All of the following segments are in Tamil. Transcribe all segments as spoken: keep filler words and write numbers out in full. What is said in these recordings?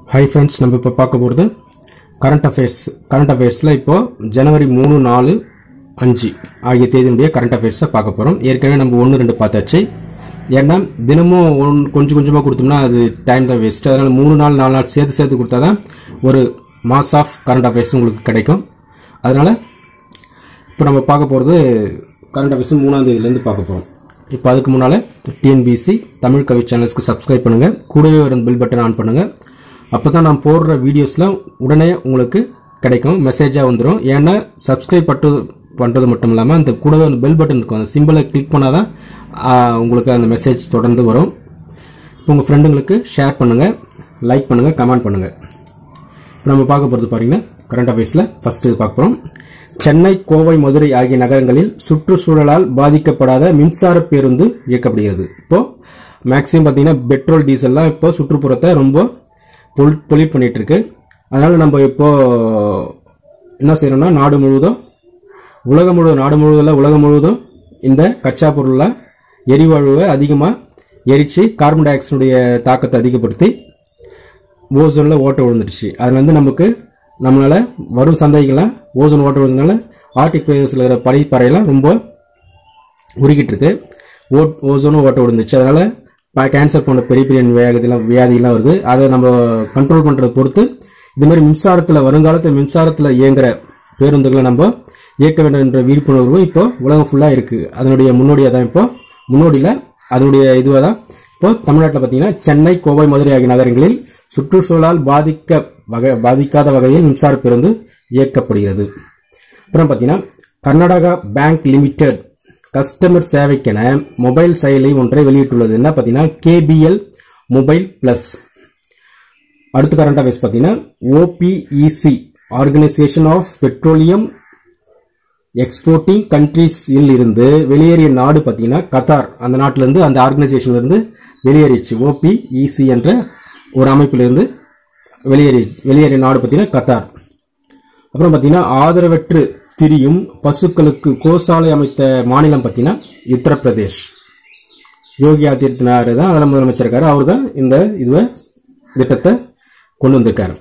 Hi friends, நம்ம இப்ப பார்க்க போறது current affairs. current affairsல இப்போ ஜனவரி மூணு நாலு அஞ்சு ஆகிய தேதியுடைய current affairs பார்க்க போறோம். ஏற்கனவே நம்ம ஒன்று ரெண்டு பார்த்தாச்சு. ஏன்னா தினமும் கொஞ்சம் கொஞ்சமா கொடுத்தோம்னா அது டைம் தான் வேஸ்ட். அதனால மூணு நாள் நாலு நாள் சேர்த்து சேர்த்து கொடுத்தாதான் ஒரு மாஸ் ஆஃப் current affairs உங்களுக்கு கிடைக்கும். அதனால இப்போ நம்ம பார்க்க போறது current affairs மூணாம் தேதியில இருந்து பார்க்க போறோம். இப்போ அதுக்கு முன்னால T N P S C Tamil கவி சேனலுக்கு சப்ஸ்கிரைப் பண்ணுங்க. கூடவே வர பெல் பட்டன் ஆன் பண்ணுங்க. அப்பதான் நான் போடுற வீடியோஸ்ல உடனே உங்களுக்கு கிடைக்கும், மெசேஜா வந்துரும். ஏன்னா சப்ஸ்கிரைப் பட்டு பண்றது மட்டும் இல்லாம அந்த கூடவே ஒரு பெல் பட்டன் இருக்கும், அந்த சிம்பிளை கிளிக் பண்ணாதான் உங்களுக்கு அந்த மெசேஜ் தொடர்ந்து வரும். உங்க ஃப்ரெண்டுங்களுக்கு ஷேர் பண்ணுங்க, லைக் பண்ணுங்க, கமெண்ட் பண்ணுங்க. நம்ம பார்க்க போறது பாத்தீங்கன்னா கரண்ட் அஃபேர்ஸ்ல ஃபர்ஸ்ட் இது பார்க்க போறோம். சென்னை, கோவை, மதுரை ஆகிய நகரங்களில் சுற்றுச்சூழலால் பாதிக்கப்படாத மின்சார பேருந்து இயக்கப்படுகிறது. இப்போ மேக்சிமம் பாத்தீங்கன்னா பெட்ரோல் டீசல்லாம் இப்போ சுற்றுப்புறத்தை ரொம்ப பொல்யூட் பண்ணிட்டு இருக்கு. அதனால நம்ம இப்போ என்ன செய்யறோம்னா நாடு முழுவதும் உலகம் முழுவதும் நாடு முழுவதும் உலகம் முழுவதும் இந்த கச்சா பொருள்ல எரிவாயுவை அதிகமா எரிச்சு கார்பன் டை ஆக்சைடுடைய தாக்கத்தை அதிகப்படுத்தி ஓசோன்ல ஓட்ட விழுந்துடுச்சு. அதுல வந்து நமக்கு நம்மளால வரும் சந்தைகள்லாம் ஓசோன் ஓட்ட விழுந்ததுனால ஆர்டிக் பிரதேசத்தில் இருக்கிற பனிப்பறையெல்லாம் ரொம்ப உருகிட்டு இருக்கு. ஓசோனும் ஓட்ட விழுந்துச்சு. அதனால கேன்சர் போன்ற பெரிய பெரிய வியாதிலாம் வியாதிலாம் வருது. அதை நம்ம கண்ட்ரோல் பண்றதை பொறுத்து இது மாதிரி மின்சாரத்துல வருங்காலத்தில் மின்சாரத்துல இயங்குற பேருந்துகளை நம்ம இயக்க வேண்டும் என்ற விழிப்புணர்வு இப்போ உலகம் ஃபுல்லா இருக்கு. அதனுடைய முன்னோடியா தான் இப்போ முன்னோடியில அதனுடைய இதுவா தான் இப்போ தமிழ்நாட்டில் பாத்தீங்கன்னா சென்னை, கோவை, மதுரை ஆகிய நகரங்களில் சுற்றுச்சூழலால் பாதிக்க வகை பாதிக்காத வகையில் மின்சார பேருந்து இயக்கப்படுகிறது. அப்புறம் பாத்தீங்கன்னா கர்நாடகா பேங்க் லிமிடெட் கஸ்டமர் சேவைக்கென மொபைல் செயலி ஒன்றை வெளியிட்டுள்ளது. என்ன பாத்தீங்கன்னா K B L mobile plus. அடுத்த கரண்ட் அஃபேர்ஸ் பாத்தீங்கன்னா O P E C organisation of petroleum exporting countries இருந்து வெளியேறிய நாடு பாத்தீங்கன்னா கத்தார். அந்த நாட்டில இருந்து அந்த ஆர்கனைசேஷன்ல இருந்து வெளியேறிச்சு. O P E C என்ற ஒரு அமைப்பிலிருந்து வெளியேறி வெளியேறிய நாடு பாத்தீங்கன்னா கத்தார். அப்புறம் பாத்தீங்கன்னா ஆதரவற்று திரியும் பசுக்களுக்கு கோசாலை அமைத்த மாநிலம் பாத்தீங்கன்னா உத்தரப்பிரதேஷ். யோகி ஆதித்யநாத் தான் அதில் முதலமைச்சர் இருக்காரு. அவர் தான் இந்த இதுவ திட்டத்தை கொண்டு வந்திருக்காரு.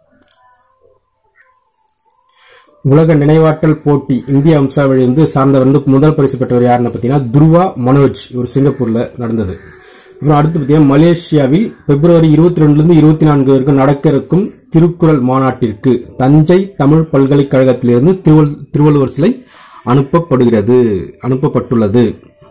உலக நினைவாற்றல் போட்டி இந்திய வம்சாவளி வந்து சார்ந்தவர் வந்து முதல் பரிசு பெற்றவர் யாருன்னு பாத்தீங்கன்னா துருவா மனோஜ். இவர் சிங்கப்பூர்ல நடந்தது. அப்புறம் அடுத்து பாத்தீங்கன்னா மலேசியாவில் பிப்ரவரி இருபத்தி ரெண்டுல இருந்து இருபத்தி நான்கு வரைக்கும் நடக்க இருக்கும் திருக்குறள் மாநாட்டிற்கு தஞ்சை தமிழ் பல்கலைக்கழகத்திலிருந்து திருவள்ளுவர் சிலை அனுப்பப்படுகிறது அனுப்பப்பட்டுள்ளது.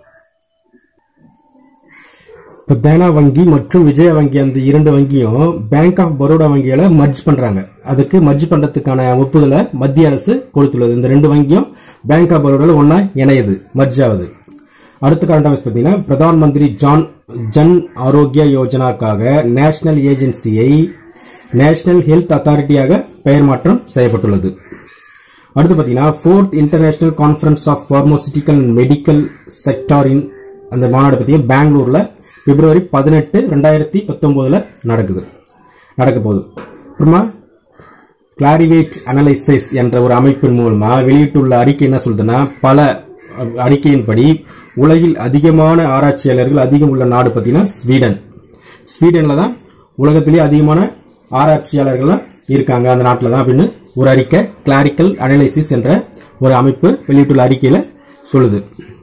இப்ப தேனா வங்கி மற்றும் விஜயா வங்கி அந்த இரண்டு வங்கியும் பேங்க் ஆஃப் பரோடா வங்கிகளை மர்ஜ் பண்றாங்க. அதுக்கு மர்ஜ் பண்றதுக்கான ஒப்புதலை மத்திய அரசு கொடுத்துள்ளது. இந்த ரெண்டு வங்கியும் பேங்க் ஆஃப் பரோடால ஒன்னா இணையுது, மர்ஜ் ஆகுது. அடுத்த கரண்ட் அஃபேர்ஸ் பாத்தீங்கன்னா பிரதான் மந்திரி ஜான் ஜன் ஆரோக்கிய யோஜனாக்காக நேஷனல் ஏஜென்சியை நேஷனல் ஹெல்த் அத்தாரிட்டியாக பெயர் மாற்றம் செய்யப்பட்டுள்ளது. அடுத்து பாத்தீங்கன்னா fourth international conference of pharmaceutical and medical செக்டாரின் அந்த மாநாடு பத்தி பெங்களூர்ல பிப்ரவரி பதினெட்டு ரெண்டாயிரத்தி பத்தொன்பதுல நடக்குது நடக்க போகுது. அப்புறமா கிளாரிவேட் அனலைசிஸ் என்ற ஒரு அமைப்பின் மூலமா வெளியிட்டுள்ள அறிக்கை என்ன சொல்றதுன்னா பல அறிக்கையின்படி உலகில் அதிகமான ஆராய்ச்சியாளர்கள் அதிகம் உள்ள நாடு பாத்தீங்கன்னா ஸ்வீடன். ஸ்வீடன்ல தான் உலகத்திலேயே அதிகமான ஆராய்ச்சியாளர்கள் இருக்காங்க அந்த நாட்டில் தான் அப்படின்னு ஒரு அறிக்கை கிளாரிக்கல் அனலைசிஸ் என்ற ஒரு அமைப்பு வெளியிட்டுள்ள அறிக்கையில சொல்லுது.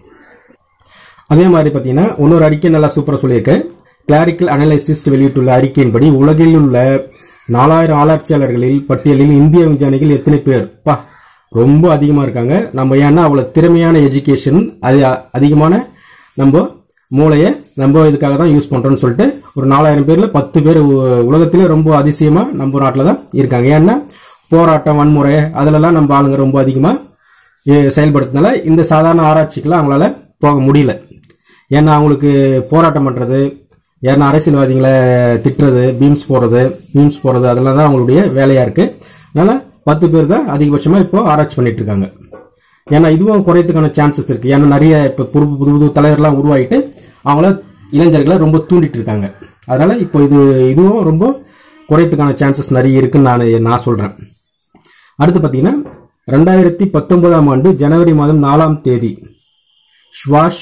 அதே மாதிரி பாத்தீங்கன்னா இன்னொரு அறிக்கை நல்லா சூப்பரா சொல்லியிருக்க. கிளாரிக்கல் அனலைசிஸ் வெளியிட்டுள்ள அறிக்கையின்படி உலகில் உள்ள நாலாயிரம் ஆராய்ச்சியாளர்களில் பட்டியலில் இந்திய விஞ்ஞானிகள் எத்தனை பேர் பா ரொம்ப அதிகமா இருக்காங்க. நம்ம ஏன்னா அவ்வளவு திறமையான எஜுகேஷன் அது அதிகமான நம்ம மூளைய நம்ம இதுக்காக தான் யூஸ் பண்றோம்னு சொல்லிட்டு ஒரு நாலாயிரம் பேர்ல பத்து பேர் உலகத்திலே ரொம்ப அதிசயமா நம்ம நாட்டில தான் இருக்காங்க. ஏன்னா போராட்டம் வன்முறை அதுலலாம் நம்ம ஆளுங்க ரொம்ப அதிகமா செயல்படுத்தினால இந்த சாதாரண ஆராய்ச்சிக்கெல்லாம் அவங்களால போக முடியல. ஏன்னா அவங்களுக்கு போராட்டம் பண்றது, ஏன்னா அரசியல்வாதிகளை திட்டுறது, பீம்ஸ் போடுறது மீம்ஸ் போடுறது அதெல்லாம் தான் அவங்களுடைய வேலையா இருக்கு. அதனால பத்து பேர் தான் அதிகபட்சமா இப்போ ஆராய்ச்சி பண்ணிட்டு இருக்காங்க. ஏன்னா இதுவும் குறையத்துக்கான சான்சஸ் இருக்கு. ஏன்னா நிறைய இப்ப புது புது புது தலைவர்லாம் உருவாயிட்டு அவங்கள இளைஞர்களை ரொம்ப தூண்டிட்டு இருக்காங்க. அதனால இப்போ இது இதுவும் ரொம்ப குறையத்துக்கான சான்சஸ் நிறைய இருக்குன்னு நான் நான் சொல்றேன். அடுத்து பாத்தீங்கன்னா ரெண்டாயிரத்தி பத்தொன்பதாம் ஆண்டு ஜனவரி மாதம் நாலாம் தேதி ஸ்வாஷ்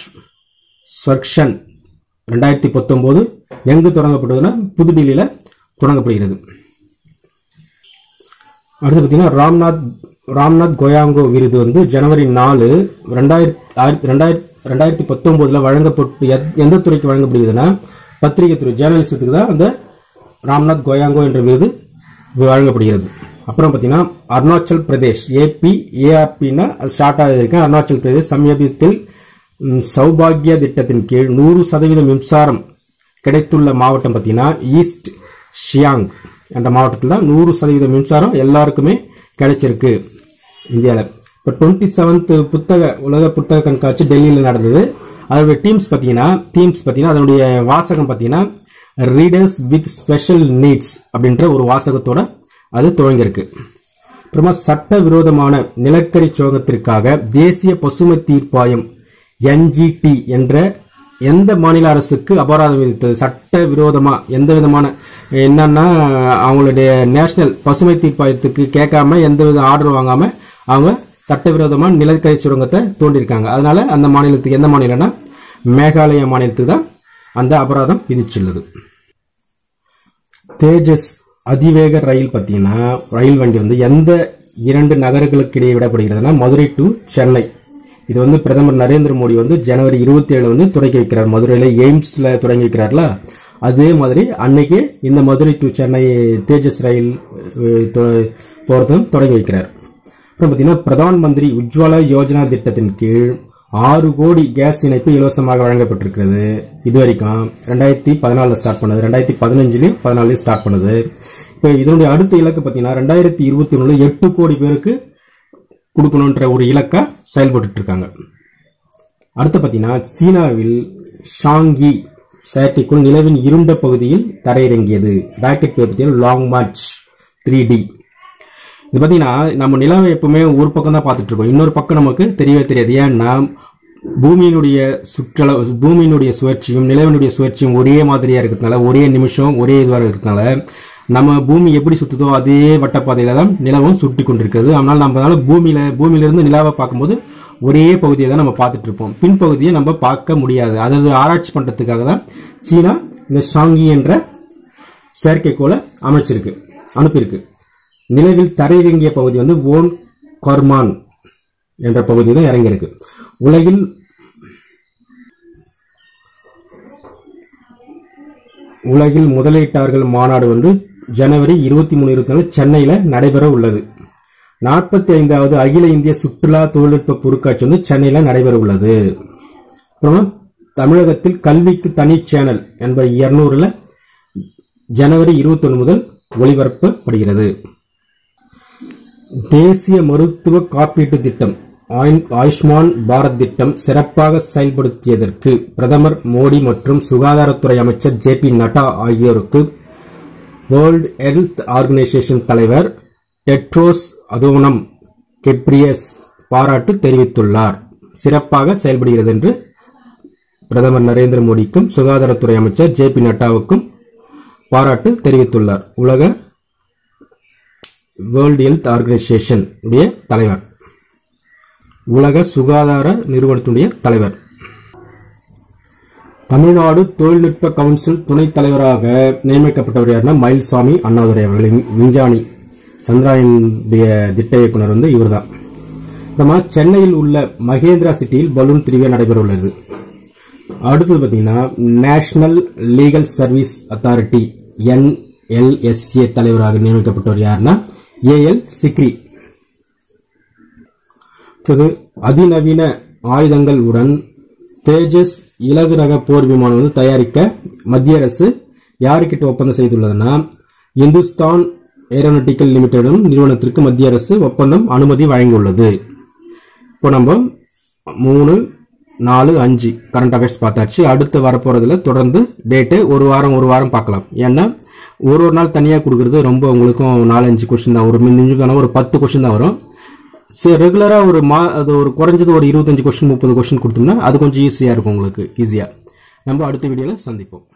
ரெண்டாயிரத்தி பத்தொன்பது எங்கு தொடங்கப்பட்டதுன்னா புதுடில்லியில தொடங்கப்படுகிறது. அடுத்து பார்த்தீங்கன்னா ராம்நாத் ராம்நாத் கோயாங்கோ விருது வந்து ஜனவரி நாலு ரெண்டாயிரத்தி ரெண்டாயிரத்தி ரெண்டாயிரத்தி பத்தொன்பதுல வழங்கப்பட்டு எந்த துறைக்கு வழங்கப்படுகிறதுனா பத்திரிகை துறை ஜேர்னலிசத்துக்கு தான் அந்த ராம்நாத் கோயாங்கோ என்ற விருது வழங்கப்படுகிறது. அப்புறம் பார்த்தீங்கன்னா அருணாச்சல் பிரதேஷ் ஏபி ஏஆர்பின்னா ஸ்டார்ட் ஆகிருக்கு. அருணாச்சல் பிரதேஷ் சமீபத்தில் சௌபாகியா திட்டத்தின் கீழ் நூறு சதவீதம் மின்சாரம் கிடைத்துள்ள மாவட்டம் பார்த்தீங்கன்னா ஈஸ்ட் ஷியாங் என்ற மாவட்டத்தில் தான் நூறு சதவீதம் மின்சாரம் எல்லாருக்குமே கிடைச்சிருக்கு இந்தியாவில். இப்போ டுவெண்ட்டி செவன்த் புத்தக உலக புத்தக கண்காட்சி டெல்லியில் நடந்தது. அதோட டீம்ஸ் பார்த்தீங்கன்னா தீம்ஸ் பார்த்தீங்கன்னா அதனுடைய வாசகம் பார்த்தீங்கன்னா ரீடர்ஸ் வித் ஸ்பெஷல் நீட்ஸ் அப்படின்ற ஒரு வாசகத்தோட அது துவங்கியிருக்கு. அப்புறமா சட்ட விரோதமான நிலக்கரி சுரங்கத்திற்காக தேசிய பசுமை தீர்ப்பாயம் என்ஜிடி என்ற எந்த மாநில அரசுக்கு அபராதம் விதித்தது? சட்ட விரோதமா எந்த விதமான என்னன்னா அவங்களுடைய நேஷனல் பசுமை தீர்ப்பாயத்துக்கு கேட்காம எந்த வித ஆர்டர் வாங்காம அவங்க சட்டவிரோதமா நிலக்கரி சுரங்கத்தை தோண்டிருக்காங்க. அதனால அந்த மாநிலத்துக்கு எந்த மாநிலம்னா மேகாலயா மாநிலத்துக்கு தான் அந்த அபராதம் விதிச்சுள்ளது. தேஜஸ் அதிவேக ரயில் பார்த்தீங்கன்னா ரயில் வண்டி வந்து எந்த இரண்டு நகரங்களுக்கு இடையே விடப்படுகிறதுனா மதுரை டு சென்னை. இது வந்து பிரதமர் நரேந்திர மோடி வந்து ஜனவரி இருபத்தி ஏழு வந்து தொடங்கி வைக்கிறார். மதுரையில எய்ம்ஸ்ல தொடங்கி வைக்கிறார்ல, அதே மாதிரி அன்னைக்கு இந்த மதுரை டு சென்னை தேஜஸ் ரயில் போறதும் தொடங்கி வைக்கிறார். அப்புறம் பார்த்தீங்கன்னா பிரதான் மந்திரி உஜ்வாலா யோஜனா திட்டத்தின் கீழ் ஆறு கோடி கேஸ் இணைப்பு இலவசமாக வழங்கப்பட்டிருக்கிறது. இது வரைக்கும் ரெண்டாயிரத்தி பதினாலுல ஸ்டார்ட் பண்ணது, ரெண்டாயிரத்தி பதினஞ்சுலயும் பதினாலுலயும் ஸ்டார்ட் பண்ணது. இப்போ இதனுடைய அடுத்த இலக்கு பார்த்தீங்கன்னா ரெண்டாயிரத்தி இருபத்தி ஒண்ணுல எட்டு கோடி பேருக்கு கொடுக்கணும்ன்ற ஒரு இலக்கா செயல்பட்டு இருக்காங்க. அடுத்து பார்த்தீங்கன்னா சீனாவில் ஷாங்கி செயற்கைக்குள் நிலவின் இருண்ட பகுதியில் தரையிறங்கியது. ராக்கெட் பேர் பார்த்தீங்கன்னா லாங் மார்ச் த்ரீ டி. இது பார்த்தீங்கன்னா நம்ம நிலவை எப்பவுமே ஒரு பக்கம் தான் பார்த்துட்டு இருக்கோம், இன்னொரு பக்கம் நமக்கு தெரியவே தெரியாது. ஏன்னா பூமியினுடைய சுற்றளவு பூமியினுடைய சுழற்சியும் நிலவினுடைய சுழற்சியும் ஒரே மாதிரியா இருக்கிறதுனால, ஒரே நிமிஷம் ஒரே இதுவாக இருக்கிறதுனால நம்ம பூமி எப்படி சுத்துதோ அதே வட்டப்பாதையில தான் நிலவும் சுற்றி கொண்டிருக்கிறது. அதனால நம்மளால பூமியில பூமியிலிருந்து நிலாவை பார்க்கும்போது ஒரே பகுதியை தான் நம்ம பார்த்துட்டு இருப்போம், பின்பகுதியை நம்ம பார்க்க முடியாது. அதாவது ஆராய்ச்சி பண்றதுக்காக தான் சீனா இந்த ஷாங்கி என்ற செயற்கைக்கோளை அமைச்சிருக்கு அனுப்பியிருக்கு. நிலவில் தரையிறங்கிய பகுதி வந்து ஓன் கர்மான் என்ற பகுதி தான் இறங்கியிருக்கு. உலகில் உலகில் முதலீட்டாளர்கள் மாநாடு வந்து ஜனவரி இருபத்தி மூணு இருபத்தி நாலு சென்னையில நடைபெற உள்ளது. நாற்பத்தி ஐந்தாவது அகில இந்திய சுற்றுலா தொழில்நுட்ப பொருட்காட்சி வந்து சென்னையில நடைபெற உள்ளது. அப்புறம் தமிழகத்தில் கல்விக்கு தனி சேனல் என்பது இருநூறுல ஜனவரி இருபத்தி ஒன்று முதல் ஒளிபரப்பப்படுகிறது. தேசிய மருத்துவ காப்பீட்டு திட்டம் ஆயுஷ்மான் பாரத் திட்டம் சிறப்பாக செயல்படுத்தியதற்கு பிரதமர் மோடி மற்றும் சுகாதாரத்துறை அமைச்சர் ஜே பி நட்டா ஆகியோருக்கு வேர்ல்ட் ஹெல்த் ஆர்கனைசேஷன் தலைவர் டெட்ரோஸ் அதோனம் கெப்ரியஸ் பாராட்டு தெரிவித்துள்ளார். சிறப்பாக செயல்படுகிறது என்று பிரதமர் நரேந்திர மோடிக்கும் சுகாதாரத்துறை அமைச்சர் ஜே பி நட்டாவுக்கும் பாராட்டு தெரிவித்துள்ளார். உலக வேர்ல்ட் ஹெல்த் ஆர்கனைசேஷன் உடைய தலைவர், உலக சுகாதார நிறுவனத்துடைய தலைவர். தமிழ்நாடு தொழில்நுட்ப கவுன்சில் துணைத் தலைவராக நியமிக்கப்பட்டவர் யாருன்னா மயில்சாமி அண்ணாதுரை அவர்களின் விஞ்ஞானி சந்திராயனுடைய திட்ட இயக்குனர் வந்து இவர் தான். நம்ம சென்னையில் உள்ள மகேந்திரா சிட்டியில் பலூன் திருவிழா நடைபெற உள்ளது. அடுத்தது பார்த்தீங்கன்னா national legal service authority N L S A தலைவராக நியமிக்கப்பட்டவர் யாருன்னா ஏ எல் சிக்ரி. அதிநவீன ஆயுதங்கள் உடன் தேஜஸ் இலகு ரக போர் விமானம் வந்து தயாரிக்க மத்திய அரசு யாருக்கிட்ட ஒப்பந்தம் செய்துள்ளதுன்னா இந்துஸ்தான் ஏரோநாட்டிக்கல் லிமிடெட் நிறுவனத்திற்கு மத்திய அரசு ஒப்பந்தம் அனுமதி வழங்கியுள்ளது. இப்போ நம்ம மூணு நாலு அஞ்சு கரண்ட் அஃபேர்ஸ் பார்த்தாச்சு. அடுத்து வரப்போறதுல தொடர்ந்து டேட்டு ஒரு வாரம் ஒரு வாரம் பார்க்கலாம். ஏன்னா ஒரு ஒரு நாள் தனியாக கொடுக்கறது ரொம்ப உங்களுக்கும் நாலஞ்சு கொஸ்டின் தான் வரும், ஒரு பத்து கொஸ்டின் தான் வரும். சரி, ரெகுலரா ஒரு மா அது ஒரு குறைஞ்சது ஒரு இருபத்தஞ்சு கொஸ்டின் முப்பது கொஸ்டின் கொடுத்தோம்னா அது கொஞ்சம் ஈஸியா இருக்கும், உங்களுக்கு ஈஸியா. நம்ம அடுத்த வீடியோல சந்திப்போம்.